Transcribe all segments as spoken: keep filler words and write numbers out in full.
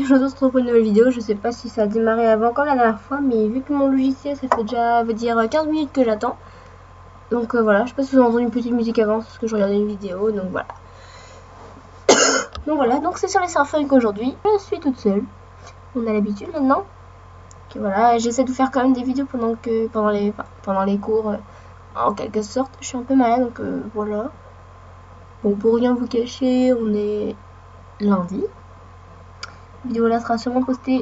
je vous retrouve pour une nouvelle vidéo. Je sais pas si ça a démarré avant comme la dernière fois, mais vu que mon logiciel ça fait déjà veut dire quinze minutes que j'attends. Donc euh, voilà, je sais pas si vous avez entendu une petite musique avant parce que je regardais une vidéo, donc voilà. Donc voilà, donc c'est sur les Surfunk aujourd'hui. Je suis toute seule. On a l'habitude maintenant. Que voilà, j'essaie de faire quand même des vidéos pendant que pendant les enfin, pendant les cours euh, en quelque sorte. Je suis un peu malade donc euh, voilà. Bon, pour rien vous cacher, on est lundi. La vidéo là sera sûrement postée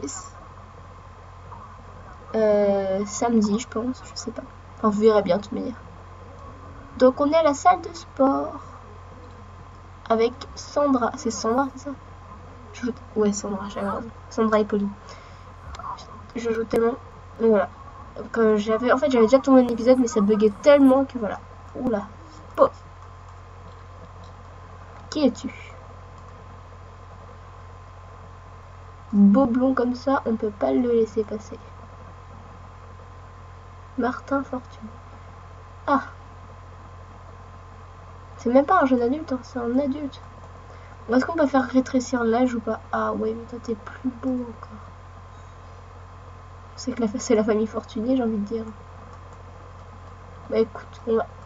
euh, samedi, je pense, je sais pas. Enfin, vous verrez bien de toute manière. Donc on est à la salle de sport avec Sandra. C'est Sandra, c'est ça? Je joue... Ouais, Sandra, j'avais raison. Sandra et Pauline. Je joue tellement. Donc voilà. Donc, euh, j'avais, en fait, j'avais déjà tourné un épisode, mais ça buguait tellement que voilà. Oula. Pause. Qui es-tu? Beau blond comme ça, on peut pas le laisser passer. Martin Fortuné. Ah. C'est même pas un jeune adulte, hein, c'est un adulte. Est-ce qu'on peut faire rétrécir l'âge ou pas? Ah ouais, mais toi t'es plus beau encore. C'est que la, c'est la famille Fortuné, j'ai envie de dire. Bah écoute, on va...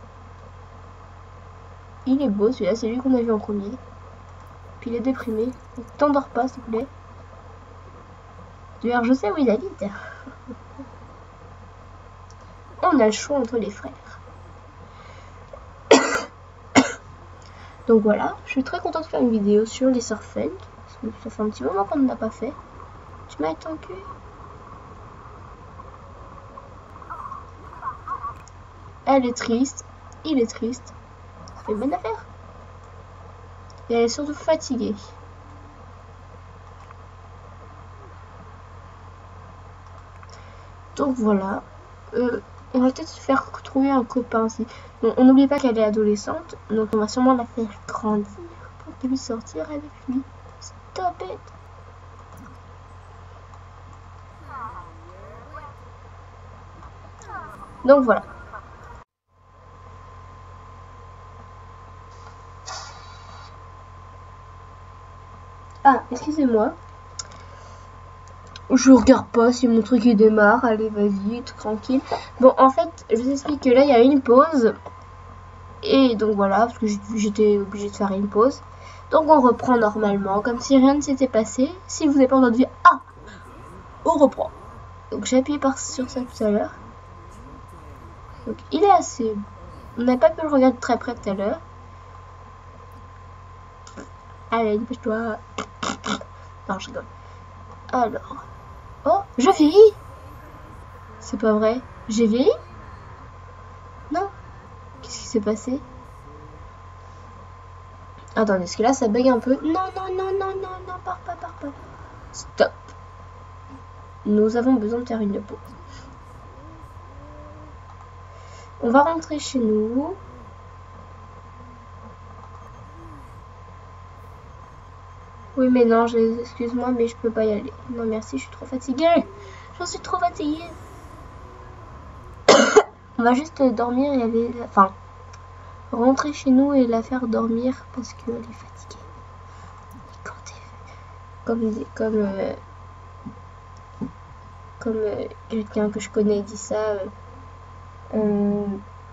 Il est beau celui-là, c'est lui qu'on a vu en premier. Puis il est déprimé. Donc t'endors pas s'il te plaît. D'ailleurs je sais où il habite. On a le choix entre les frères. Donc voilà, je suis très contente de faire une vidéo sur les Surfunk. Parce que ça fait un petit moment qu'on ne l'a pas fait. Tu m'as ton cul. Elle est triste, il est triste. Ça fait une bonne affaire. Et elle est surtout fatiguée. Donc voilà. Euh, on va peut-être se faire trouver un copain aussi. Bon, on n'oublie pas qu'elle est adolescente. Donc on va sûrement la faire grandir pour qu'elle puisse sortir avec lui. Stop it. Donc voilà. Ah, excusez-moi. Je regarde pas si mon truc il démarre. Allez, vas-y, tranquille. Bon, en fait, je vous explique que là, il y a une pause. Et donc voilà, parce que j'étais obligée de faire une pause. Donc on reprend normalement, comme si rien ne s'était passé. Si vous n'avez pas entendu, ah, on reprend. Donc j'ai appuyé par sur ça tout à l'heure. Donc il est assez... On n'a pas pu le regarder très près tout à l'heure. Allez, dépêche-toi. Non, je rigole. Alors. Oh, je vieillis. C'est pas vrai. J'ai vieilli? Non. Qu'est-ce qui s'est passé? Attendez, est-ce que là ça bug un peu? Non, non, non, non, non, non, pars pas, pars pas. Stop. Nous avons besoin de faire une pause. On va rentrer chez nous. Oui, mais non, excuse-moi, mais je peux pas y aller. Non, merci, je suis trop fatiguée. Je suis trop fatiguée. On va juste dormir et aller... Enfin, rentrer chez nous et la faire dormir parce qu'elle est fatiguée. Et quand elle... Comme... Comme... Euh... Comme euh, quelqu'un que je connais dit ça... Euh... Euh...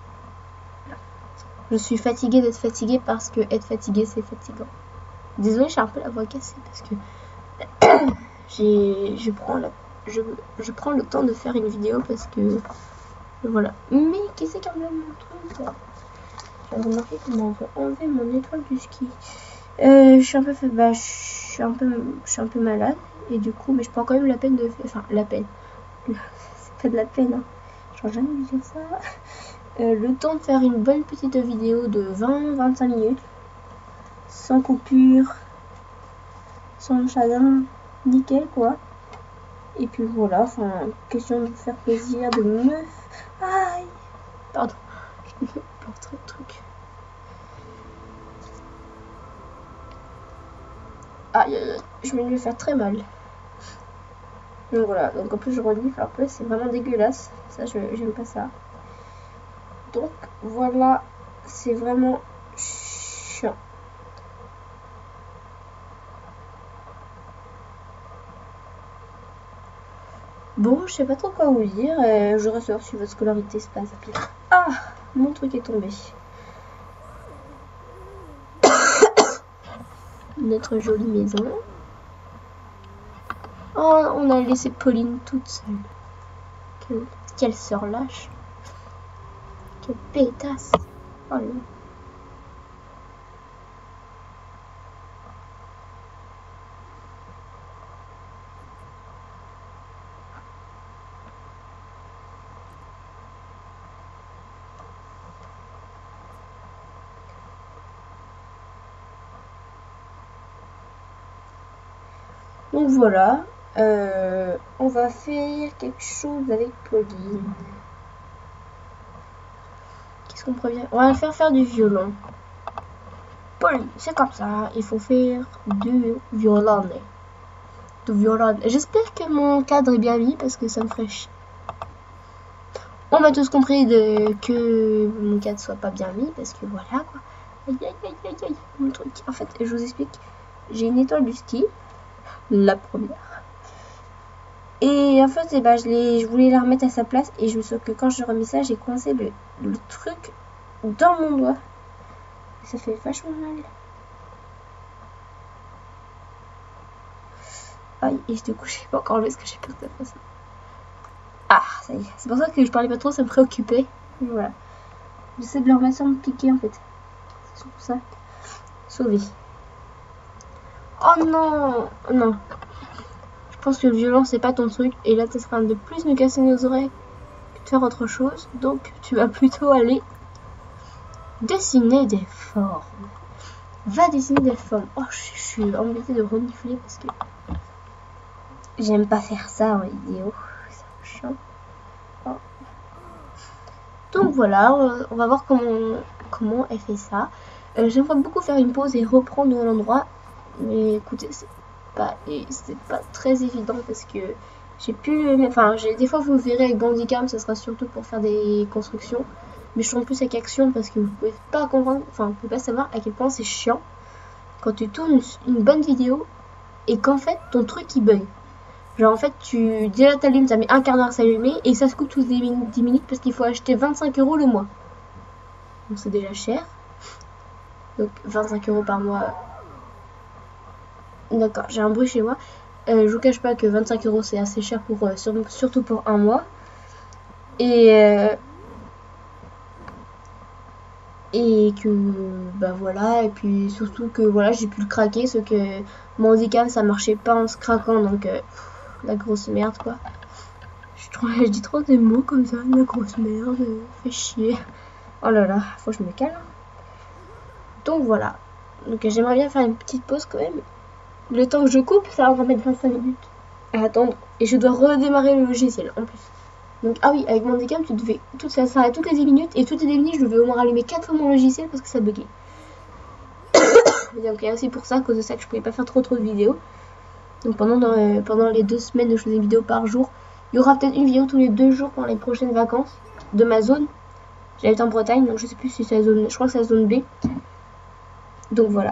Je suis fatiguée d'être fatiguée parce que être fatiguée c'est fatigant. Désolée, j'ai un peu la voix cassée parce que j'ai, je prends la, je, je prends le temps de faire une vidéo parce que voilà. Mais qui c'est qui enlève mon truc là? J'ai remarqué comment on peut enlever mon étoile du ski. Euh, je suis un peu, bah, je suis un peu, je suis un peu malade et du coup, mais je prends quand même la peine de, enfin la peine. C'est pas de la peine. Hein. J'aurais jamais dû dire ça. Euh, le temps de faire une bonne petite vidéo de vingt à vingt-cinq minutes. Sans coupure, sans chagrin, nickel quoi. Et puis voilà, enfin, question de vous faire plaisir, de me... Aïe. Pardon, je me porte le truc. Aïe, aïe, aïe, je vais lui faire très mal. Donc voilà, donc en plus je renifle un peu, c'est vraiment dégueulasse. Ça, je j'aime pas ça. Donc voilà, c'est vraiment chiant. Bon, je sais pas trop quoi vous dire. Euh, je ressors si votre scolarité se passe bien. Ah, mon truc est tombé. Notre jolie maison. Oh, on a laissé Pauline toute seule. Quelle, quelle sœur lâche. Quelle pétasse. Oh là. Donc voilà, euh, on va faire quelque chose avec Pauline. Qu'est-ce qu'on prévient? On va faire faire du violon. Pauline, c'est comme ça, il faut faire du violon. Du violon. J'espère que mon cadre est bien mis parce que ça me ferait chier. On m'a tous compris de que mon cadre soit pas bien mis parce que voilà quoi. Aïe aïe aïe aïe aïe, mon truc. En fait, je vous explique, j'ai une étoile du ski, la première. Et en fait, eh ben, je, je voulais la remettre à sa place et je me souviens que quand je remis ça, j'ai coincé le, le truc dans mon doigt. Ça fait vachement mal. Aïe, et du coup, je sais pas encore enlevé ce que j'ai peur de ça. Ah, ça y est. C'est pour ça que je parlais pas trop, ça me préoccupait. Et voilà. J'essaie de le remettre sans me piquer en fait. C'est pour ça. Sauvé. Oh non, non. Je pense que le violon c'est pas ton truc. Et là, ça sera de plus me casser nos oreilles que de faire autre chose. Donc, tu vas plutôt aller dessiner des formes. Va dessiner des formes. Oh, je, je suis embêtée de renifler parce que j'aime pas faire ça en vidéo. C'est chiant. Oh. Donc voilà, on va voir comment, comment elle fait ça. Euh, J'aimerais beaucoup faire une pause et reprendre l'endroit. Mais écoutez, c'est pas, c'est pas très évident parce que j'ai plus. Enfin, des fois vous verrez avec Bandicam, ça sera surtout pour faire des constructions. Mais je tourne plus avec Action parce que vous pouvez pas comprendre, enfin, vous pouvez pas savoir à quel point c'est chiant quand tu tournes une bonne vidéo et qu'en fait ton truc il bug. Genre en fait tu déjà t'allumes, ça met un quart d'heure à s'allumer et ça se coupe tous les dix minutes parce qu'il faut acheter vingt-cinq euros le mois. Donc c'est déjà cher. Donc vingt-cinq euros par mois. D'accord, j'ai un bruit chez moi. Euh, je vous cache pas que vingt-cinq euros c'est assez cher pour euh, sur, surtout pour un mois. Et euh, et que bah voilà, et puis surtout que voilà, j'ai pu le craquer, ce que mon handicap ça marchait pas en se craquant, donc euh, pff, la grosse merde quoi. Je, trouve, je dis trop des mots comme ça, la grosse merde, fait chier. Oh là là, faut que je me calme. Donc voilà, donc j'aimerais bien faire une petite pause quand même. Le temps que je coupe, ça va mettre vingt-cinq minutes à attendre, et je dois redémarrer le logiciel en plus. Donc, ah oui, avec mon handicap, tu devais, tout ça s'arrête toutes les dix minutes, et toutes les dix minutes, je devais au moins rallumer quatre fois mon logiciel parce que ça buguait. Donc, c'est pour ça, à cause de ça, que je pouvais pas faire trop trop de vidéos. Donc, pendant, euh, pendant les deux semaines où je faisais une vidéo par jour, il y aura peut-être une vidéo tous les deux jours pendant les prochaines vacances de ma zone. J'habite en Bretagne, donc je sais plus si c'est la zone, je crois que c'est la zone B. Donc, voilà.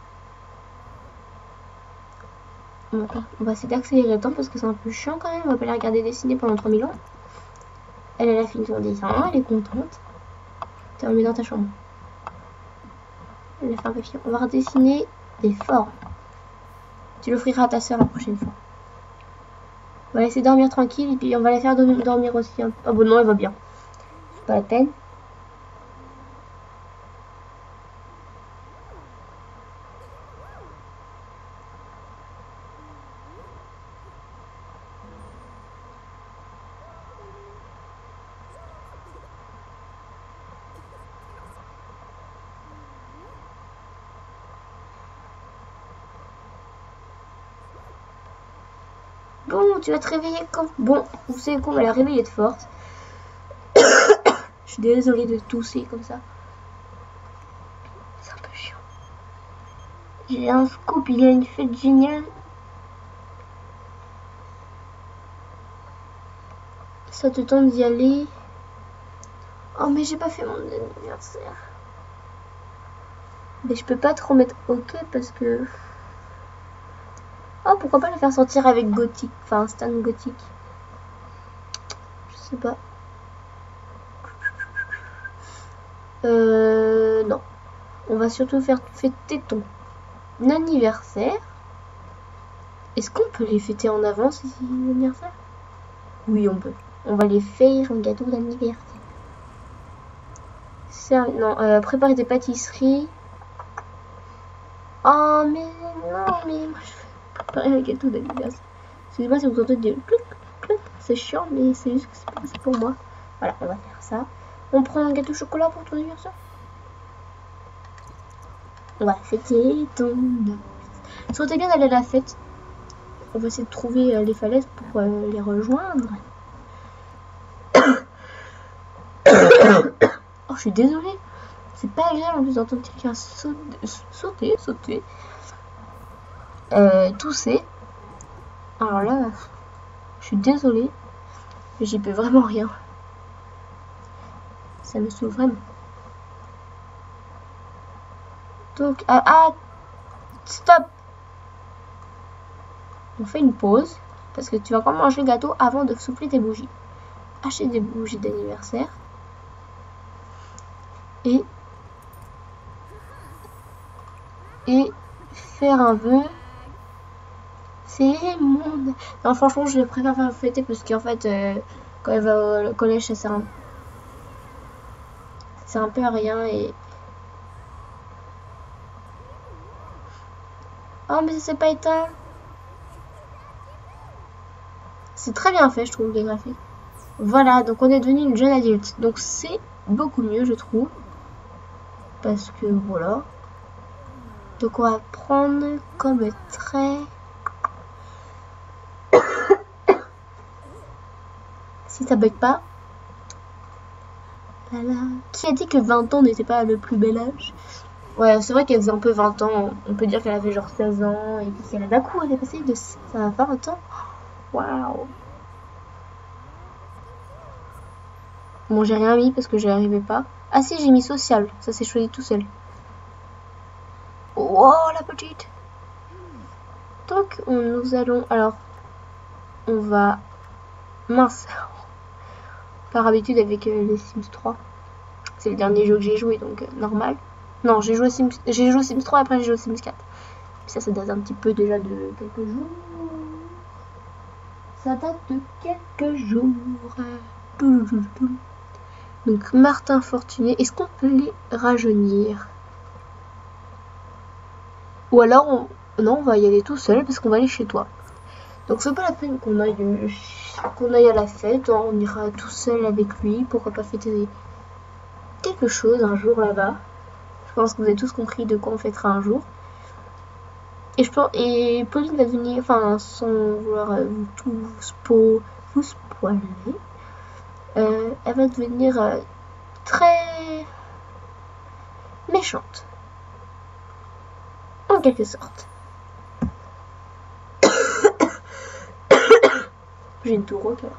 On va essayer d'accélérer le temps parce que c'est un peu chiant quand même. On va pas la regarder dessiner pendant trois mille ans. Elle, elle a fini son dessin, elle est contente. Tu vas le mettre dans ta chambre. Elle a fait un papier. On va redessiner des formes. Tu l'offriras à ta soeur la prochaine fois. On va laisser dormir tranquille et puis on va la faire dormir aussi. Ah oh, bon non, elle va bien. C'est pas la peine. Bon, tu vas te réveiller quand? Bon, vous savez quoi, on va la réveiller de force. Je suis désolée de tousser comme ça. C'est un peu chiant. J'ai un scoop, il y a une fête géniale. Ça te tente d'y aller? Oh, mais j'ai pas fait mon anniversaire. Mais je peux pas trop mettre OK parce que... Oh, pourquoi pas la faire sortir avec Gothic, enfin Stan Gothic. sais pas. Euh, non. On va surtout faire fêter ton anniversaire. Est-ce qu'on peut les fêter en avance ici, l'anniversaire? Oui, on peut. On va les faire un gâteau d'anniversaire. Non, euh, préparer des pâtisseries. Oh, mais non, mais moi je vais préparer un gâteau d'anniversaire. Excusez-moi si vous entendez des clouc, clouc. C'est chiant, mais c'est juste que c'est pour moi. Voilà, on va faire ça. On prend un gâteau au chocolat pour ton anniversaire. On va fêter ton anniversaire. Ça serait bien d'aller à la fête. On va essayer de trouver euh, les falaises pour euh, les rejoindre. Oh, je suis désolée. C'est pas agréable en plus d'entendre quelqu'un sauter, sauter, sauter. Euh, tousser. Alors là, je suis désolée. Mais j'y peux vraiment rien. Ça me saoule vraiment. Donc, ah, ah, stop. On fait une pause. Parce que tu vas encore manger le gâteau avant de souffler tes bougies. Acheter des bougies d'anniversaire. Et... Et faire un vœu. C'est mon... Non, franchement, je préfère faire fêter parce qu'en fait, euh, quand elle va au collège, ça sert un... Ça sert un peu à rien et... Oh, mais ça s'est pas éteint. C'est très bien fait, je trouve, les graphiques. Voilà, donc on est devenu une jeune adulte. Donc c'est beaucoup mieux, je trouve. Parce que, voilà. Donc on va prendre comme trait... Si ça bug pas. Voilà. Qui a dit que vingt ans n'était pas le plus bel âge? Ouais, c'est vrai qu'elle faisait un peu vingt ans. On peut dire qu'elle avait genre seize ans. Et puis elle a d'un coup, elle est passée de seize à vingt ans. Waouh. Bon, j'ai rien mis parce que j'y arrivais pas. Ah si, j'ai mis social. Ça s'est choisi tout seul. Oh, la petite. Donc, on, nous allons... Alors, on va... Mince. Par habitude avec euh, les Sims trois. C'est le dernier jeu que j'ai joué, donc euh, normal. Non, j'ai joué, Sims... j'ai joué Sims trois, après j'ai joué Sims quatre. Puis ça, ça date un petit peu déjà de quelques jours. Ça date de quelques jours. Donc, Martin Fortuné, est-ce qu'on peut les rajeunir? Ou alors, on... non, on va y aller tout seul parce qu'on va aller chez toi. Donc, c'est pas la peine qu'on aille, euh, qu'on aille à la fête. Hein, on ira tout seul avec lui. Pourquoi pas fêter quelque chose un jour là-bas. Je pense que vous avez tous compris de quoi on fêtera un jour. Et je pense, et Pauline va venir, enfin, sans vouloir euh, tout spo, vous spoiler, euh, elle va devenir euh, très méchante. En quelque sorte. J'ai une tour au cœur.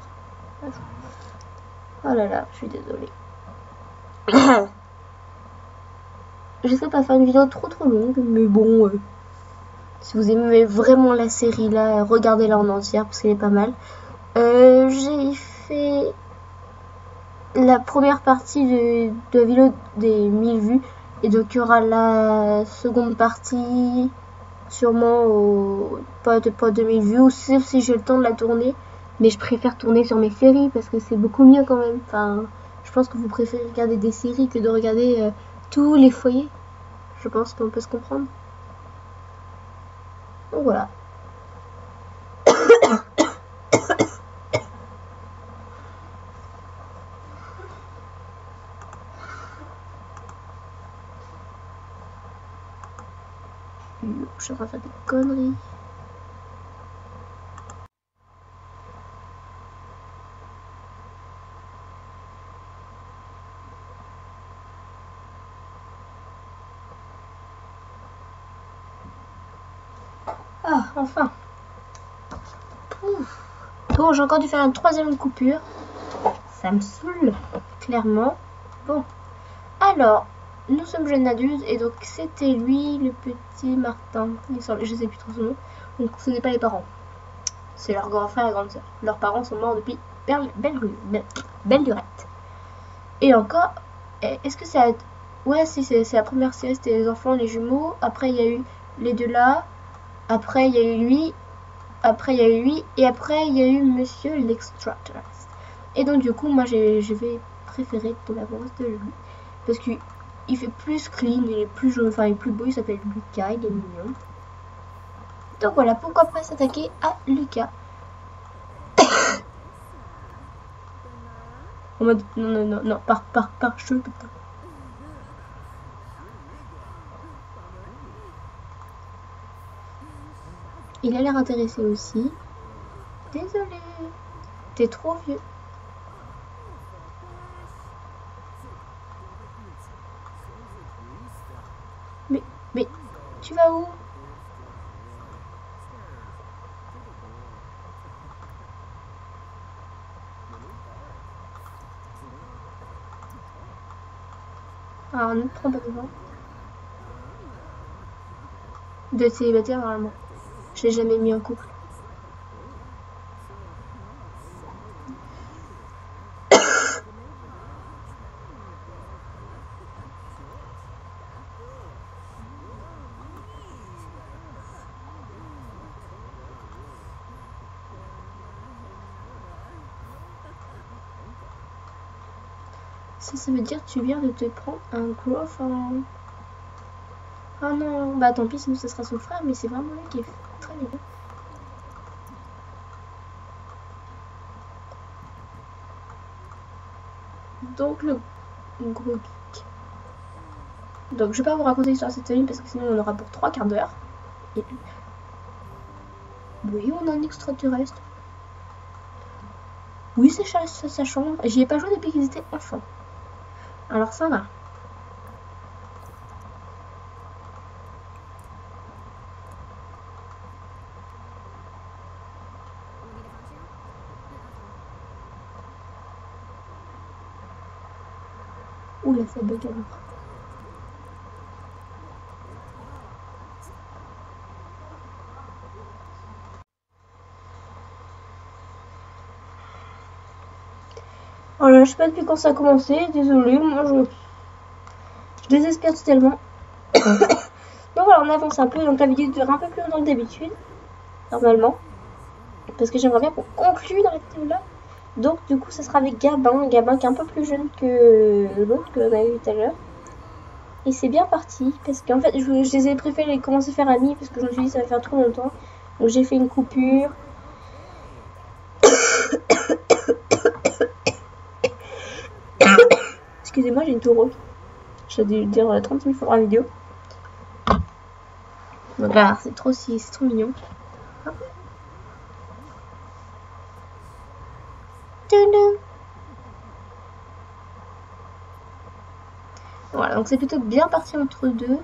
Oh là là, je suis désolée. J'essaie pas de faire une vidéo trop trop longue, mais bon, euh, si vous aimez vraiment la série là, regardez-la en entière parce qu'elle est pas mal. Euh, j'ai fait la première partie de, de la vidéo des mille vues et donc il y aura la seconde partie sûrement au pas de pas de mille vues, ou sauf si j'ai le temps de la tourner. Mais je préfère tourner sur mes séries parce que c'est beaucoup mieux quand même. Enfin, je pense que vous préférez regarder des séries que de regarder euh, tous les foyers. Je pense qu'on peut se comprendre. Donc voilà. Je suis en train de faire des conneries. Ah, enfin. Ouf. Bon, j'ai encore dû faire une troisième coupure. Ça me saoule, clairement. Bon. Alors, nous sommes jeunes adultes et donc c'était lui, le petit Martin. Il semble, je sais plus trop son nom. Donc ce n'est pas les parents. C'est leur grand frère et grande sœur. Leurs parents sont morts depuis belle, belle, belle, belle lurette. Et encore, est-ce que ça... Ouais, si, c'est la première série, c'était les enfants, les jumeaux. Après, il y a eu les deux là. Après, il y a eu lui. Après, il y a eu lui. Et après, il y a eu Monsieur l'Extraterrestre. Et donc, du coup, moi, je vais préférer de la voix de lui. Parce qu'il fait plus clean, il est plus jaune, enfin, il est plus beau. Il s'appelle Lucas, il est mignon. Donc voilà, pourquoi pas s'attaquer à Lucas. En mode, non, non, non, non, par, par, par, je putain. Il a l'air intéressé aussi. Désolé, t'es trop vieux. Mais, mais, tu vas où? Alors, ne prends pas devant. De célibataire, normalement. Je l'ai jamais mis en couple. Ça, ça veut dire que tu viens de te prendre un gros fan. Oh non, bah tant pis, sinon ce sera son frère, mais c'est vraiment lui qui est très mignon. Donc le gros geek. Donc je vais pas vous raconter l'histoire de cette famille parce que sinon on aura pour trois quarts d'heure. Et... oui, on a un extraterrestre. Oui, c'est sa, sa chambre. J'y ai pas joué depuis qu'ils étaient enfants. Alors ça va. Oula, ça bug alors. Alors, je sais pas depuis quand ça a commencé, désolé, moi je, je désespère totalement. Donc voilà, on avance un peu, donc la vidéo dure un peu plus longtemps que d'habitude, normalement. Parce que j'aimerais bien qu'on conclue dans la vidéo là. Donc du coup, ça sera avec Gabin, Gabin qui est un peu plus jeune que l'autre que l'on a eu tout à l'heure. Et c'est bien parti, parce qu'en fait, je, je les ai préférés commencer à faire amis, parce que je me suis dit ça va faire trop longtemps. Donc j'ai fait une coupure. Excusez-moi, j'ai une toux. J'ai dû dire trente mille fois dans la vidéo. Donc là, c'est trop, c'est trop mignon. Hop. Voilà, donc c'est plutôt bien parti entre deux.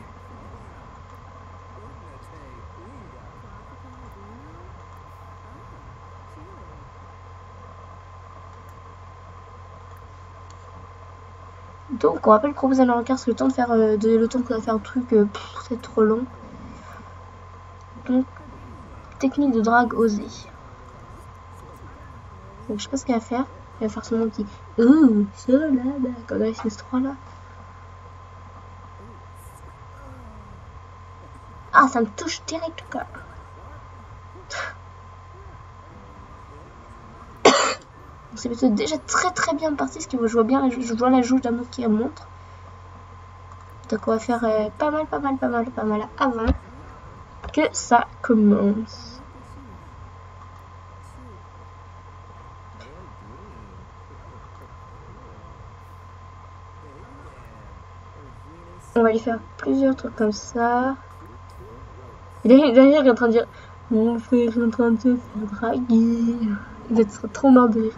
Donc on va pas le proposer à leur carte, c'est le temps de faire euh, de, le temps qu'on va faire un truc, euh, c'est trop long. Donc technique de drague osée. Donc je sais pas ce qu'elle va faire. Elle va faire son petit ouh, ça là, là, comme avec ces trois là. Ah, ça me touche direct au cœur. C'est plutôt déjà très très bien parti, parce que je vois bien, je vois la jauge d'amour qui montre. Donc on va faire euh, pas mal, pas mal, pas mal, pas mal avant que ça commence. On va lui faire plusieurs trucs comme ça. Et derrière, il est en train de dire mon frère est en train de se faire draguer. Il va être trop marre de rire.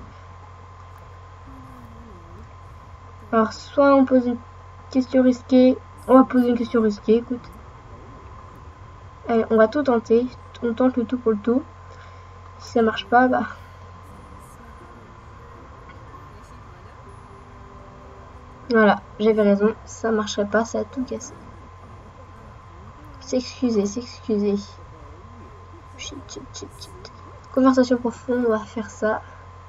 Alors, soit on pose une question risquée. On va poser une question risquée, écoute. Allez, on va tout tenter. On tente le tout pour le tout. Si ça marche pas, bah. Voilà, j'avais raison. Ça marcherait pas, ça a tout cassé. S'excuser, s'excuser. Chut, chut, chut, chut. Conversation profonde, on va faire ça.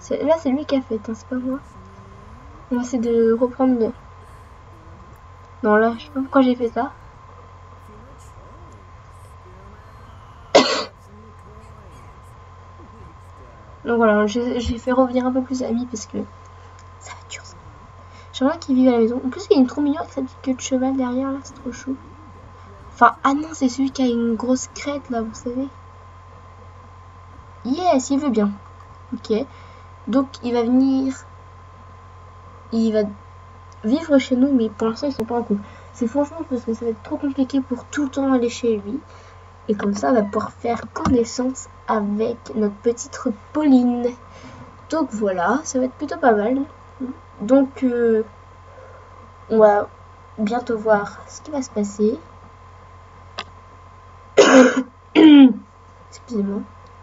Là, c'est lui qui a fait, hein, c'est pas moi. On va essayer de reprendre le... Non, là, je sais pas pourquoi j'ai fait ça. Donc voilà, j'ai fait revenir un peu plus amis parce que ça va être dur ça. J'aimerais qu'il vive à la maison. En plus, il est trop mignon avec sa petite queue de cheval derrière là, c'est trop chou. Enfin, ah non, c'est celui qui a une grosse crête là, vous savez. Yes, il veut bien. Ok. Donc, il va venir. Il va vivre chez nous, mais pour l'instant, ils sont pas en couple. C'est franchement parce que ça va être trop compliqué pour tout le temps aller chez lui. Et comme ça, on va pouvoir faire connaissance avec notre petite Pauline. Donc voilà, ça va être plutôt pas mal. Donc, euh, on va bientôt voir ce qui va se passer. Excusez-moi.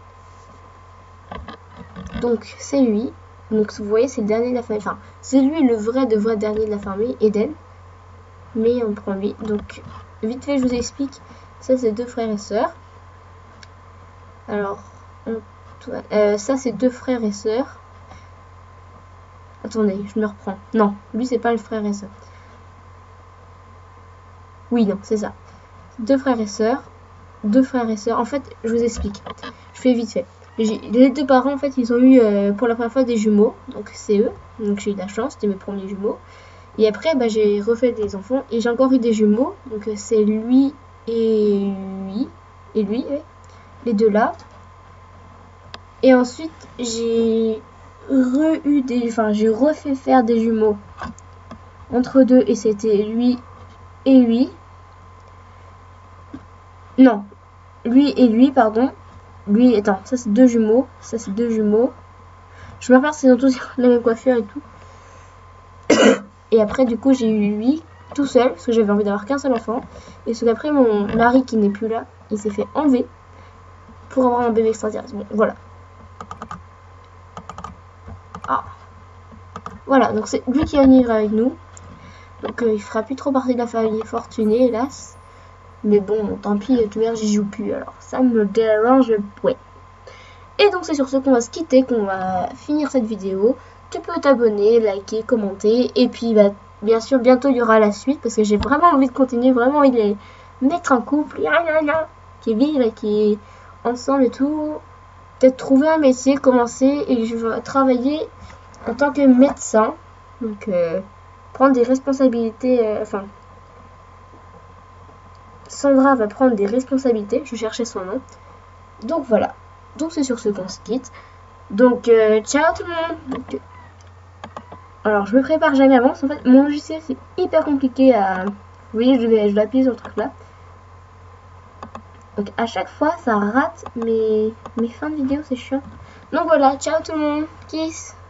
Donc, c'est lui. Donc, vous voyez, c'est le dernier de la famille. Enfin, c'est lui le vrai de vrai dernier de la famille, Eden. Mais on prend lui. Donc, vite fait, je vous explique. Ça, c'est deux frères et sœurs. Alors, on... euh, ça, c'est deux frères et sœurs. Attendez, je me reprends. Non, lui, c'est pas le frère et sœur. Oui, non, c'est ça. Deux frères et sœurs. Deux frères et sœurs. En fait, je vous explique. Je fais vite fait. Les deux parents, en fait, ils ont eu euh, pour la première fois des jumeaux. Donc, c'est eux. Donc, j'ai eu de la chance. C'était mes premiers jumeaux. Et après, bah, j'ai refait des enfants. Et j'ai encore eu des jumeaux. Donc, c'est lui et lui. Et lui, ouais. Les deux là. Et ensuite, j'ai re-eu des... Enfin, j'ai refait faire des jumeaux entre deux. Et c'était lui et lui. Non. Lui et lui, pardon. Lui, attends, ça c'est deux jumeaux. Ça c'est deux jumeaux. Je me rappelle, c'est tous la même coiffure et tout. Et après, du coup, j'ai eu lui tout seul. Parce que j'avais envie d'avoir qu'un seul enfant. Et parce qu'après, mon mari qui n'est plus là, il s'est fait enlever pour avoir un bébé extraterrestre. Bon, voilà. Ah. Voilà, donc c'est lui qui va venir avec nous. Donc euh, il fera plus trop partie de la famille fortunée, hélas. Mais bon, tant pis, tout le j'y joue plus. Alors ça me dérange, ouais. Et donc c'est sur ce qu'on va se quitter, qu'on va finir cette vidéo. Tu peux t'abonner, liker, commenter. Et puis bah, bien sûr, bientôt il y aura la suite. Parce que j'ai vraiment envie de continuer, vraiment envie de les mettre en couple. Qui vivent et qui est ensemble et tout. Peut-être trouver un métier, commencer. Et je vais travailler en tant que médecin. Donc euh, prendre des responsabilités. Euh, enfin... Sandra va prendre des responsabilités. Je cherchais son nom. Donc voilà. Donc c'est sur ce qu'on se quitte. Donc euh, ciao tout le monde. Donc, euh, alors je me prépare jamais avant. En fait mon logiciel c'est hyper compliqué à... Vous voyez je vais, je vais appuyer sur le truc là. Donc à chaque fois ça rate mes, mes fins de vidéo, c'est chiant. Donc voilà, ciao tout le monde. Kiss.